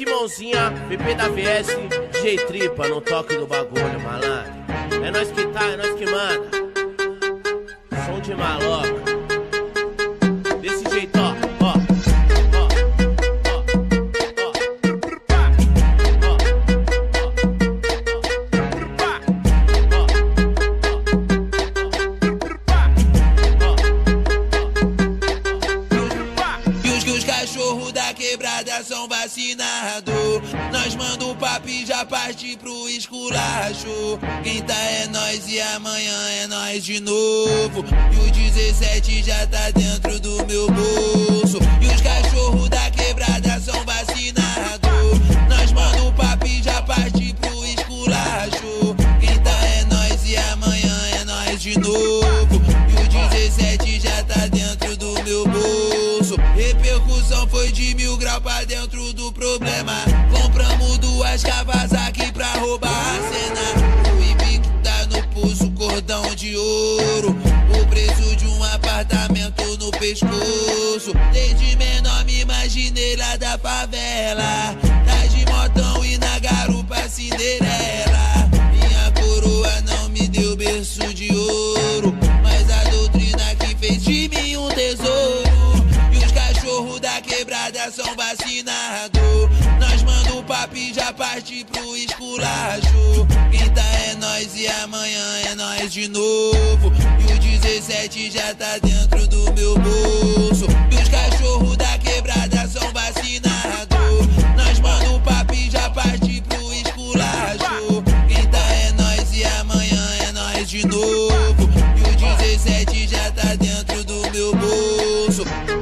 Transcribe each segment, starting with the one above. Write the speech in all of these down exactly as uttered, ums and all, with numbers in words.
Mãozinha, V P da V S, D J Tripa no toque do bagulho, malandro. É nós que tá, é nós que manda. Som de maloca. Desse jeito, ó, ó, ó, ó, ó, ó. E os, os cachorros da quebrada são vacinados. Nós manda o papo e já parte pro esculacho. Quem tá é nós e amanhã é nós de novo. E o dezessete já tá dentro do meu bolso. E os cachorros da quebrada são vacinados. Nós manda o papo e já parte pro esculacho. Quem tá é nós e amanhã é nós de novo. E o dezessete já tá dentro do meu bolso. Repercussão foi de mil graus pra dentro do problema. Compramos duas Kawasaki pra roubar a cena. O Invicta tá no pulso, cordão de ouro. O preço de um apartamento no pescoço. Desde menor me imaginei lá da favela. Tá de motão e na garupa Cinderela. Minha coroa não me deu berço de ouro, mas a doutrina que fez de mim um tesouro. E os cachorros da quebrada são vacinados. Nós manda o papo e já parte pro esculacho. Quem tá é nós e amanhã é nós de novo. E o dezessete já tá dentro do meu bolso. E os cachorros da quebrada são vacinados. Nós manda o papo e já parte pro esculacho. Quem tá é nós e amanhã é nós de novo. E o dezessete já tá dentro do meu bolso.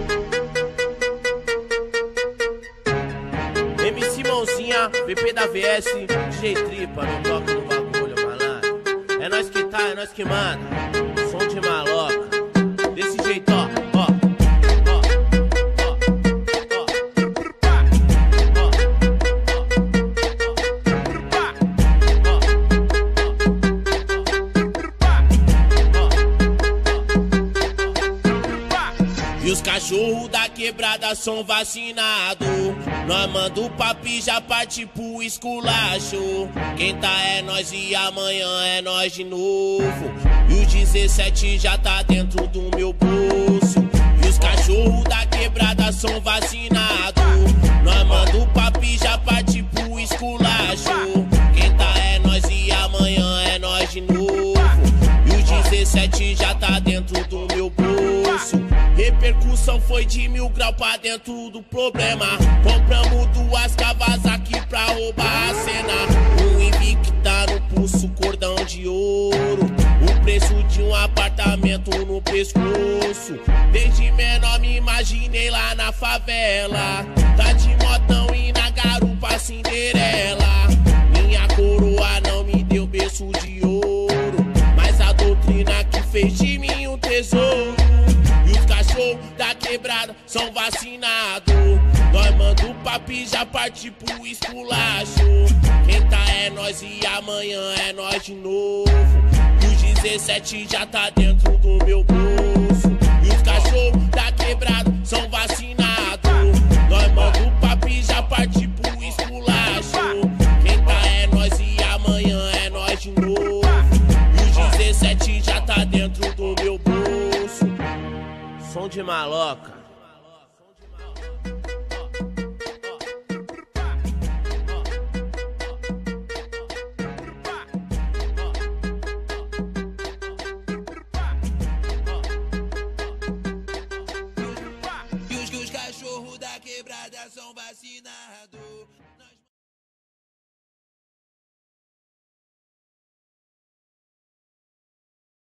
Mãozinha, V P da V S, D J Tripa no toque do bagulho, malandro. É nós que tá, é nós que manda. Som de maloca. Desse jeito, ó, ó, ó, ó, ó, ó. E os cachorros da quebrada são vacinados. Nós manda o papo e já parte pro esculacho. Quem tá é nós e amanhã é nós de novo. E o dezessete já tá dentro do meu bolso. E os cachorros da quebrada são vacinados. Nós manda o papo e já parte pro esculacho. Quem tá é nós e amanhã é nós de novo. E o dezessete já tá dentro do meu bolso. Repercussão foi de mil graus pra dentro do problema. Compramos duas Kawasaki pra roubar a cena. O Invicta no pulso, cordão de ouro. O preço de um apartamento no pescoço. Desde menor me imaginei lá na favela. Tá de motão e na garupa Cinderela. Minha coroa não me deu berço de ouro, mas a doutrina que fez de mim um tesouro. Da quebrada são vacinados. Nós manda o papo e já parte pro esculacho. Quem tá é nós e amanhã é nós de novo. E o dezessete já tá dentro do meu bolso. E os cachorros da quebrada são vacinados. Nós manda o papo e já parte pro esculacho. Quem tá é nós e amanhã é nós de novo. E o dezessete já tá dentro do meu bolso. Som de maloca. E os, os cachorros da quebrada são vacinados.